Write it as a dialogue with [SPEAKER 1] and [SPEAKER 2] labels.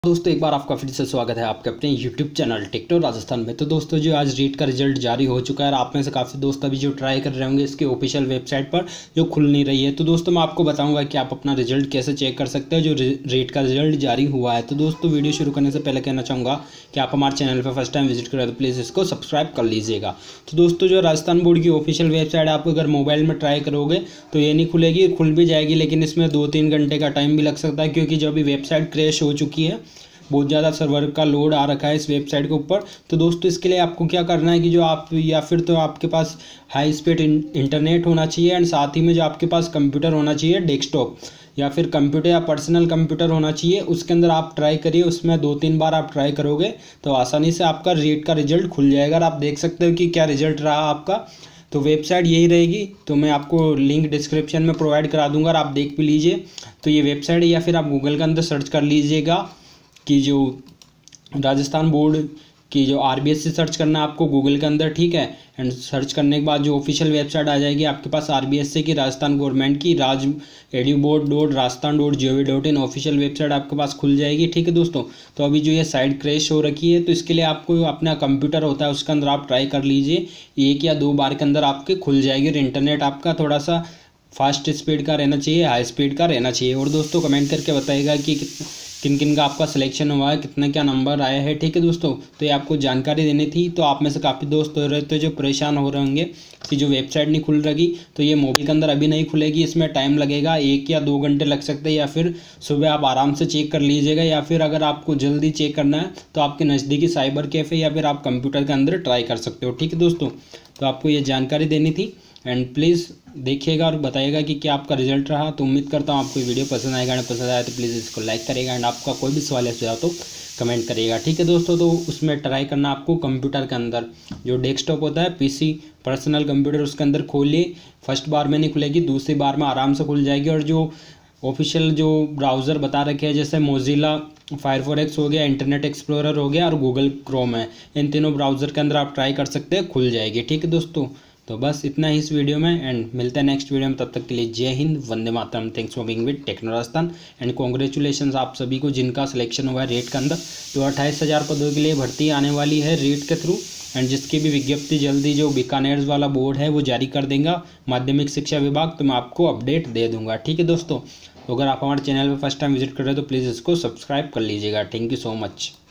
[SPEAKER 1] दोस्तों एक बार आपका फिर से स्वागत है आपके अपने YouTube चैनल टेक्नो राजस्थान में। तो दोस्तों जो आज रीट का रिजल्ट जारी हो चुका है और आप में से काफ़ी दोस्त अभी जो ट्राई कर रहे होंगे इसके ऑफिशियल वेबसाइट पर जो खुल नहीं रही है। तो दोस्तों मैं आपको बताऊंगा कि आप अपना रिजल्ट कैसे चेक कर सकते हैं जो रीट का रिजल्ट जारी हुआ है। तो दोस्तों वीडियो शुरू करने से पहले कहना चाहूँगा कि आप हमारे चैनल पर फर्स्ट टाइम विजिट करें तो प्लीज़ इसको सब्सक्राइब कर लीजिएगा। तो दोस्तों जो राजस्थान बोर्ड की ऑफिशियल वेबसाइट आप अगर मोबाइल में ट्राई करोगे तो ये नहीं खुलेगी, खुल भी जाएगी लेकिन इसमें 2-3 घंटे का टाइम भी लग सकता है क्योंकि जो अभी वेबसाइट क्रैश हो चुकी है, बहुत ज़्यादा सर्वर का लोड आ रखा है इस वेबसाइट के ऊपर। तो दोस्तों इसके लिए आपको क्या करना है कि जो आप या फिर तो आपके पास हाई स्पीड इंटरनेट होना चाहिए एंड साथ ही में जो आपके पास कंप्यूटर होना चाहिए, डेस्कटॉप या फिर कंप्यूटर या पर्सनल कंप्यूटर होना चाहिए। उसके अंदर आप ट्राई करिए, उसमें 2-3 बार आप ट्राई करोगे तो आसानी से आपका रीट का रिजल्ट खुल जाएगा। और आप देख सकते हो कि क्या रिजल्ट रहा आपका। तो वेबसाइट यही रहेगी, तो मैं आपको लिंक डिस्क्रिप्शन में प्रोवाइड करा दूंगा और आप देख भी लीजिए। तो ये वेबसाइट या फिर आप गूगल के अंदर सर्च कर लीजिएगा कि जो राजस्थान बोर्ड की जो आरबीएससी सर्च करना है आपको गूगल के अंदर, ठीक है। एंड सर्च करने के बाद जो ऑफिशियल वेबसाइट आ जाएगी आपके पास आरबीएससी की, राजस्थान गवर्नमेंट की, राज edubord.rajasthan.gov.in ऑफिशियल वेबसाइट आपके पास खुल जाएगी, ठीक है दोस्तों। तो अभी जो ये साइट क्रैश हो रखी है तो इसके लिए आपको अपना कंप्यूटर होता है उसके अंदर आप ट्राई कर लीजिए, 1 या 2 बार के अंदर आपके खुल जाएगी। और इंटरनेट आपका थोड़ा सा फास्ट स्पीड का रहना चाहिए, हाई स्पीड का रहना चाहिए। और दोस्तों कमेंट करके बताइएगा कि किन किन का आपका सिलेक्शन हुआ है, कितना क्या नंबर आया है, ठीक है दोस्तों। तो ये आपको जानकारी देनी थी। तो आप में से काफ़ी दोस्त हो रहे थे जो परेशान हो रहे होंगे कि जो वेबसाइट नहीं खुल रही, तो ये मोबाइल के अंदर अभी नहीं खुलेगी, इसमें टाइम लगेगा, 1 या 2 घंटे लग सकते हैं। या फिर सुबह आप आराम से चेक कर लीजिएगा, या फिर अगर आपको जल्दी चेक करना है तो आपके नज़दीकी साइबर कैफ़े या फिर आप कंप्यूटर के अंदर ट्राई कर सकते हो, ठीक है दोस्तों। तो आपको ये जानकारी देनी थी एंड प्लीज़ देखिएगा और बताइएगा कि क्या आपका रिजल्ट रहा। तो उम्मीद करता हूँ आपको वीडियो पसंद आएगा, अगर पसंद आया तो प्लीज़ इसको लाइक करिएगा एंड आपका कोई भी सवाल है सुझाव तो कमेंट करिएगा, ठीक है दोस्तों। तो उसमें ट्राई करना आपको कंप्यूटर के अंदर, जो डेस्कटॉप होता है, पीसी पर्सनल कंप्यूटर, उसके अंदर खोलिए। फर्स्ट बार में नहीं खुलेगी, दूसरी बार में आराम से खुल जाएगी। और जो ऑफिशियल जो ब्राउज़र बता रखे हैं जैसे मोजिला फायरफॉक्स हो गया, इंटरनेट एक्सप्लोरर हो गया और गूगल क्रोम है, इन तीनों ब्राउज़र के अंदर आप ट्राई कर सकते हैं, खुल जाएगी, ठीक है दोस्तों। तो बस इतना ही इस वीडियो में एंड मिलते हैं नेक्स्ट वीडियो में। तब तक के लिए जय हिंद, वंदे मातरम, thanks for being with Techno Rajasthan and congratulation आप सभी को जिनका सिलेक्शन हुआ है रेट के अंदर। तो 28,000 पदों के लिए भर्ती आने वाली है रेट के थ्रू एंड जिसकी भी विज्ञप्ति जल्दी जो बीकानेर वाला बोर्ड है वो जारी कर देगा, माध्यमिक शिक्षा विभाग, तो मैं आपको अपडेट दे दूंगा, ठीक है दोस्तों। तो अगर आप हमारे चैनल पर फर्स्ट टाइम विजिट कर रहे हो तो प्लीज़ इसको सब्सक्राइब कर लीजिएगा। Thank you so much.